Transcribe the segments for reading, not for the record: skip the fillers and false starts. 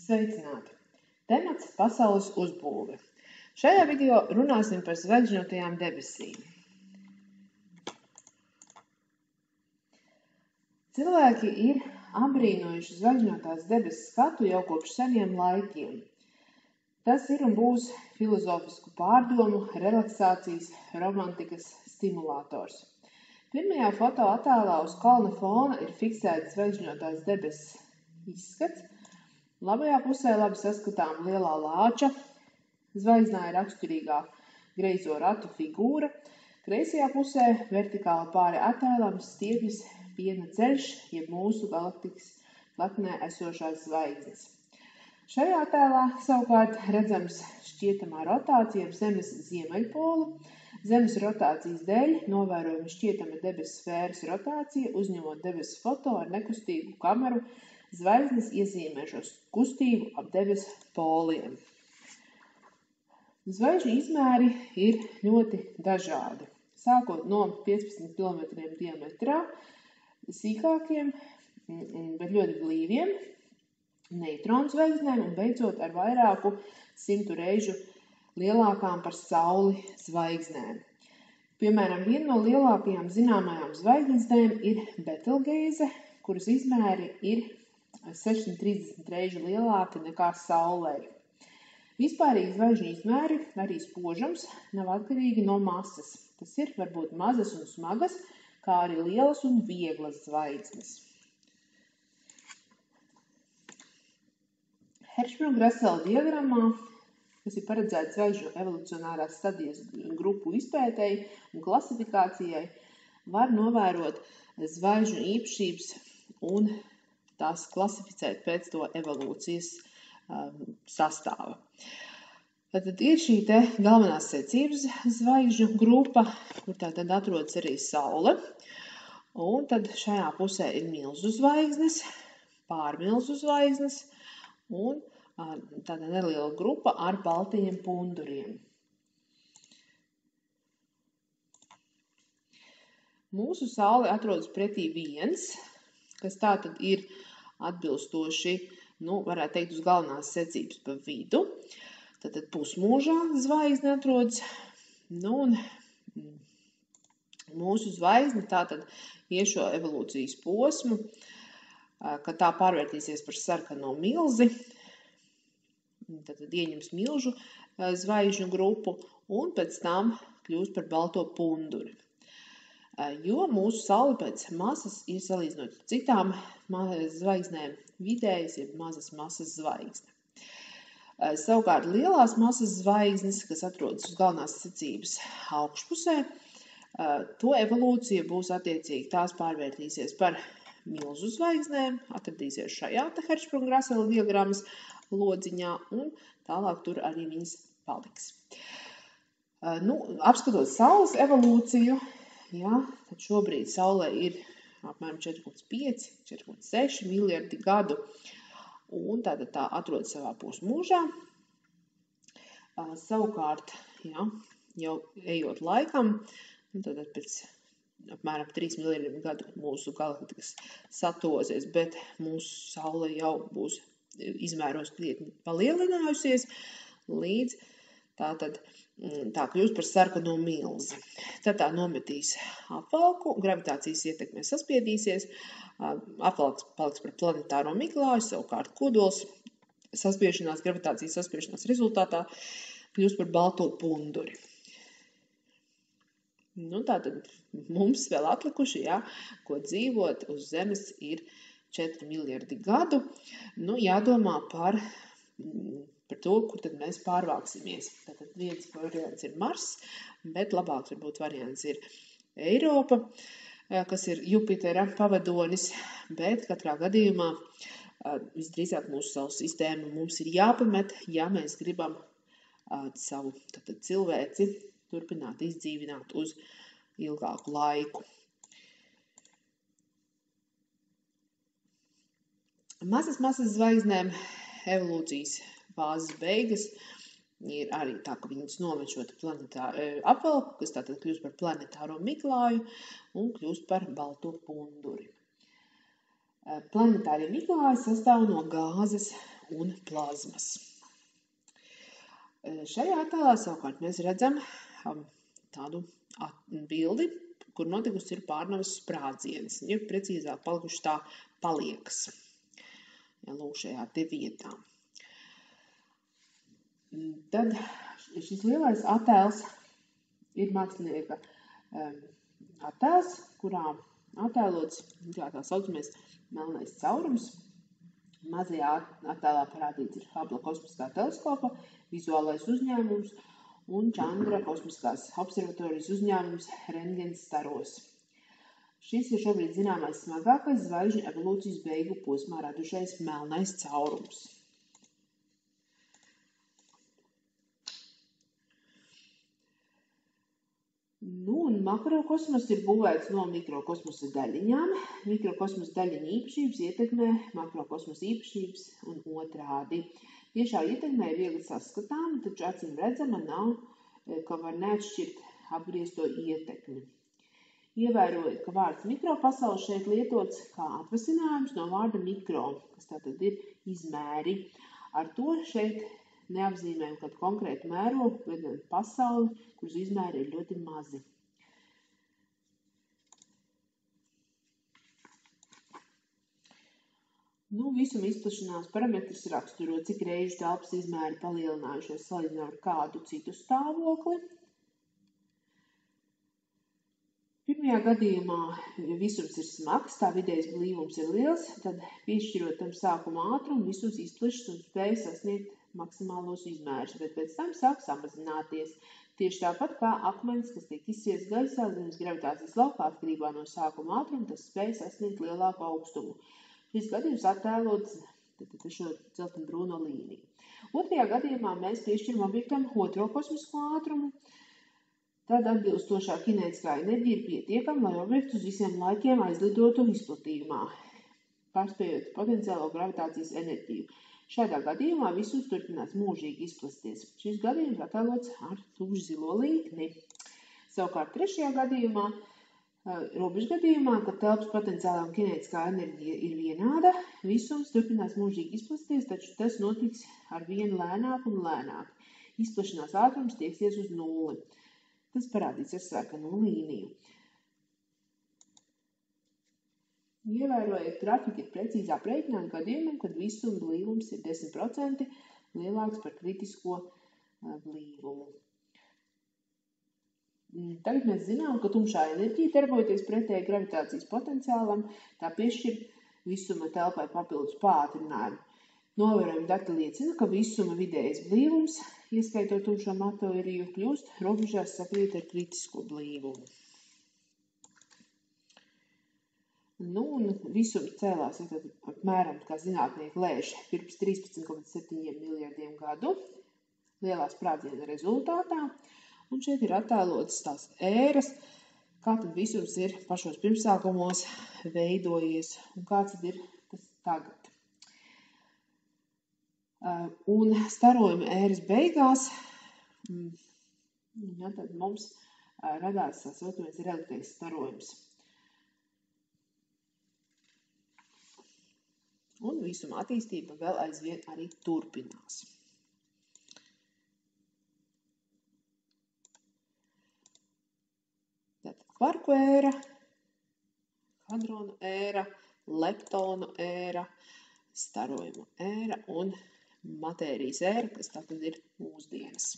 Sveicināti! Temats – pasaules uzbūve. Šajā video runāsim par zvaigžņotajām debesīm. Cilvēki ir apbrīnojuši zvaigžņotās debesis skatu jau kopš seniem laikiem. Tas ir un būs filozofisku pārdomu, relaksācijas, romantikas stimulators. Pirmajā fotoattēlā uz kalna fona ir fiksēts zvaigžņotās debesis izskats. Labajā pusē labi saskatām lielā lāča, zvaigznā ir raksturīgā greizo ratu figūra, kreisajā pusē vertikāli pāri attēlam stiepjas piena ceļš, jeb mūsu galaktikas platnē esošās zvaigznes. Šajā attēlā savukārt redzams šķietamā rotācija ap Zemes ziemeļpolu. Zemes rotācijas dēļ novērojama šķietama debesu sfēras rotācija, uzņemot debesu foto ar nekustīgu kameru. Zvaigznes iezīmē šo kustību ap debesu poliem. Zvaigžņu izmēri ir ļoti dažādi, sākot no 15 km diametrā, sīkākiem, bet ļoti blīviem, neutronu zvaigznēm un beidzot ar vairāku 100 reižu lielākām par Sauli zvaigznēm. Piemēram, viena no lielākajām zināmajām zvaigznēm ir Betelgeize, kuras izmēri ir 630 reižu lielāki nekā Saulei. Vispārīgi zvaigžņu izmēri, arī spožums, nav atkarīgi no masas. Tas ir varbūt mazas un smagas, kā arī lielas un vieglas zvaigznes. Hertzsprung-Russell diagrammā, kas ir paredzēta zvaigžņu evolucionārās stadijas grupu izpētēji un klasifikācijai, var novērot zvaigžņu īpašības un tās klasificēt pēc to evolūcijas sastāva. Tad ir šī te galvenās secības zvaigžņu grupa, kur tātad atrodas arī Saule. Un tad šajā pusē ir milzu zvaigznes, pārmilzu zvaigznes un tāda neliela grupa ar baltajiem punduriem. Mūsu Saule atrodas pretī viens, kas tātad ir atbilstoši, varētu teikt, uz galvenās secības pa vidu. Tātad pusmūžā zvaigzne atrodas, un mūsu zvaigzne tātad iešo evolūcijas posmu, kad tā pārvērtīsies par sarkano milzi, tātad ieņems milžu zvaigžņu grupu un pēc tam kļūst par balto punduri. Jo mūsu Saule pēc masas ir salīdzinot ar citām zvaigznēm vidējas, jeb mazas masas zvaigzne. Savukārt lielās masas zvaigznes, kas atrodas uz galvenās secības augšpusē, to evolūcija būs attiecīgi, tās pārvērtīsies par milzu zvaigznēm, atradīsies šajā Hertzsprung-Russell diagrammas lodziņā un tālāk tur arī viņas paliks. Apskatot Saules evolūciju, tad šobrīd Saulē ir apmēram 4,5–4,6 miljardi gadu, un tātad tā atrodas savā pusmūžā. Savukārt, jau ejot laikam, tātad pēc apmēram 3 miljardiem gadu mūsu galaktikas satozēs, bet mūsu Saule jau būs izmēros krietni palielinājusies, līdz tā kļūst par sarkano milzi. Tad tā nometīs apvalku, gravitācijas ietekmē saspiedīsies, apvalks paliks par planetāro Miklāju, savukārt kodols saspiešanās, gravitācijas saspiešanās rezultātā kļūst par balto punduri. Tātad mums vēl atlikuši, ko dzīvot uz Zemes ir 4 miljardi gadu. Jādomā par to, kur tad mēs pārvāksimies. Tātad viens variants ir Mars, bet labāks varbūt variants ir Eiropa, kas ir Jupitera pavadonis, bet katrā gadījumā visdrīzāk mūsu Saules sistēmu mums ir jāpamet, ja mēs gribam savu cilvēci turpināt izdzīvināt uz ilgāku laiku. Mazas zvaigznēm evolūcijas fāzes beigas ir arī tā, ka viņas nomet šo apvalku, kas tātad kļūst par planetāro Miklāju un kļūst par balto punduri. Planetārie Miklāji sastāv no gāzes un plazmas. Šajā attēlā savukārt mēs redzam tādu bildi, kur notikusi ir pārnavas sprādziens, ja precīzāk palikuši tā paliekas. Lūk, šajā te vietā. Tad šis lielais attēls ir mākslinieka attēls, kurā attēlots tā saucamais melnais caurums. Mazajā attēlā parādīts ir Hubble kosmiskā teleskopa vizuālais uzņēmums un Čandra kosmiskās observatorijas uzņēmums rentgens staros. Šis ir šobrīd zināmais smagākais zvaigžņu evolūcijas beigu posmā radušais melnais caurums. Un makrokosmos ir būvēts no mikrokosmosa daļiņām. Mikrokosmosa daļiņu īpašības ietekmē makrokosmosa īpašības un otrādi. Tiešā ietekmē ir viegli saskatāma, taču acīm redzama nav, ka var neatšķirt apgriezto ietekmi. Ievērojot, ka vārds mikropasaule šeit lietots kā atvasinājums no vārda mikro, kas tātad ir izmēri. Ar to šeit neapzīmējam kādu konkrētu mērogu, bet gan pasauli, kuras izmēri ir ļoti mazi. Visuma izplašanās parametrs raksturo, cik reižu telpas izmēri palielinājušies salīdzinot ar kādu citu stāvokli. Pirmajā gadījumā, ja visums ir smags, tā vidējais blīvums ir liels, tad piešķirot tam sākuma ātrumu, visums izplešas un spēj sasniegt maksimālos izmērus, bet pēc tam sāk samazināties. Tieši tāpat kā akmens, kas tiek izsiets gaisā zemes gravitācijas laukā atkarībā no sākuma ātruma, tas spēj sasniegt lielāku augstumu. Šis gadījums attēlots šo dzeltenbrūno līniju. Otrajā gadījumā mēs piešķiram objektam otro kosmisko ātrumu. Tad atbilstošā kinētiskā enerģija ir pietiekama, lai objekts uz visiem laikiem aizlidotu izplatījumā, pārspējot potenciālo gravitācijas enerģiju. Šādā gadījumā visums turpinās mūžīgi izplasties. Šis gadījums attēlots ar tukšu zilo līkni. Savukārt trešajā gadījumā, robežgadījumā, kad telpas potenciālā un kinētiskā enerģija ir vienāda, visums turpinās mūžīgi izplasties, taču tas notiks ar vienu lēnāk un lēnāk. Izplašanās ātrums tieksies uz nulli. Tas parādīts ar sarkano līniju. Ievērojot, grafika ir precīzā aprēķinājuma gadījumam, kad visuma blīvums ir 10% lielāks par kritisko blīvumu. Tagad mēs zinām, ka tumšā enerģija, darbojoties pretēji gravitācijas potenciālam, tā piešķir visuma telpai papildus pātrinājumu. Novērojumi dati liecina, ka visuma vidējais blīvums, ieskaitot tumšo materiju, kļūst robežās sakrīt ar kritisko blīvumu. Un visums cēlās apmēram, kā zinātnieki lēš, pirms 13,7 miljardiem gadu lielā sprādziena rezultātā. Un šeit ir attēlotas tās ēras, kā tad visums ir pašos pirmsākumos veidojies un kāds tad ir tas tagad. Un starojuma ēras beigās tad mums radās tā saucamais reliktais starojums. Un visuma attīstība vēl aizvien arī turpinās. Tātad kvarku ēra, hadronu ēra, leptonu ēra, starojuma ēra un matērijas ēra, kas tātad ir mūsdienas.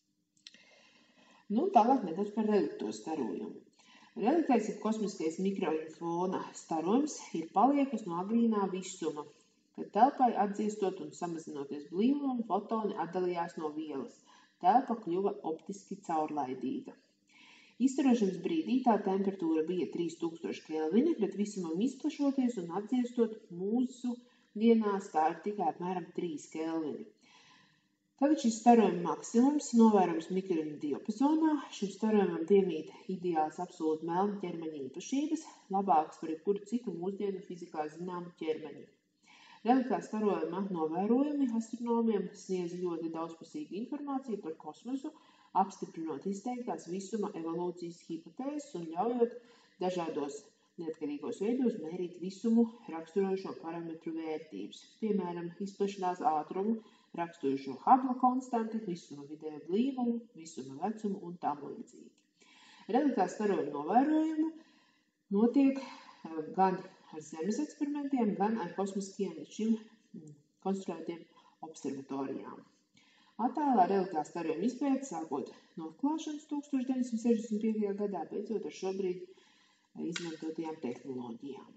Tālāk nedaudz par relikto starojumu. Reliktais ir kosmiskais mikroinfona starojums, ir paliekas no agrīnā visuma, kad telpai atdziestot un samazinoties blīvumi, fotoni atdalījās no vielas. Telpa kļuva optiski caurlaidīga. Izstarošanas brīdī tā temperatūra bija 3000 kelvini, bet visumam izplašoties un atdziestot mūsu dienās tā ir tikai apmēram 3 kelvini. Tagad šis starojuma maksimums novērams mikronu diapazonā. Šim starojumam piemīt ideāls absolūti melna ķermeņa īpašības, labāks par jebkuru citu mūsdienu fizikā zināmu ķermeņu. Reliktā starojuma novērojumi astronomiem sniedz ļoti daudzpusīgu informāciju par kosmosu, apstiprinot izteiktās visuma evolūcijas hipotēzes un ļaujot dažādos neatkarīgos veidos mērīt visumu raksturojošo parametru vērtības, piemēram, izplešanās ātrumu, raksturojošo Hubble konstanti, visuma vidējo blīvumu, visuma vecumu un tam līdzīgi. Realitātes starojuma novērojumu notiek gan ar Zemes eksperimentiem, gan ar kosmiskiem līdz šim konstruētiem observatorijām. Attēlā realitātes starojuma izpēte sākot no atklāšanas 1965. gadā, beidzot ar šobrīd izmantotajām tehnoloģijām.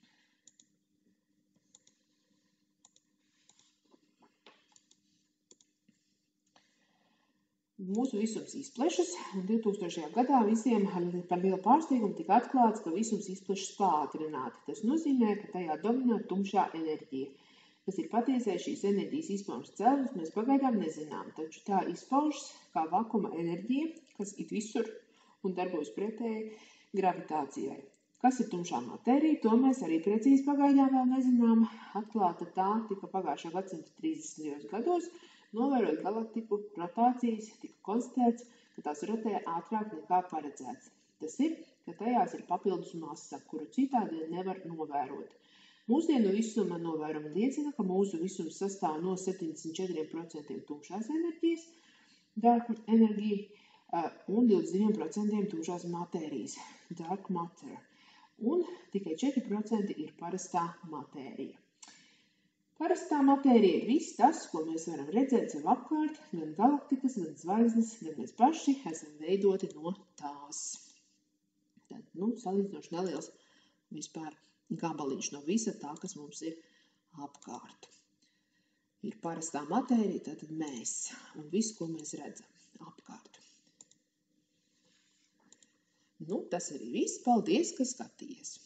Mūsu visums izplešas, un 2000. gadā visiem par lielu pārsteigumu tika atklāts, ka visums izplešas pātrināti. Tas nozīmē, ka tajā dominē tumšā enerģija. Kas ir patiesais šīs enerģijas izpaužas cēlums, mēs pagaidām nezinām, taču tā izpaužas kā vakuma enerģija, kas it visur un darbojas pretēji gravitācijai. Kas ir tumšā matērija, to mēs arī precīzi pagaidām vēl nezinām. Atklāta tā tika pagājušā gadsimta 30. gados, novērot galaktiku rotācijas, tika konstatēts, ka tās rotē ātrāk nekā paredzēts. Tas ir, ka tajās ir papildus masa, kuru citādi nevar novērot. Mūsdienu visuma novērojumi liecina, ka mūsu visums sastāv no 74% tumšās enerģijas, dark energy, un 22% tumšās matērijas, dark matter, un tikai 4% ir parastā matērija. Parastā matērija ir viss tas, ko mēs varam redzēt sev apkārt, gan galaktikas, gan zvaigznes, gan mēs paši esam veidoti no tās. Tad, salīdzinoši neliels vispār gabaliņš no visa tā, kas mums ir apkārt. Ir parastā matērija, tātad mēs, un viss, ko mēs redzam apkārt. Tas arī viss. Paldies, ka skatījies!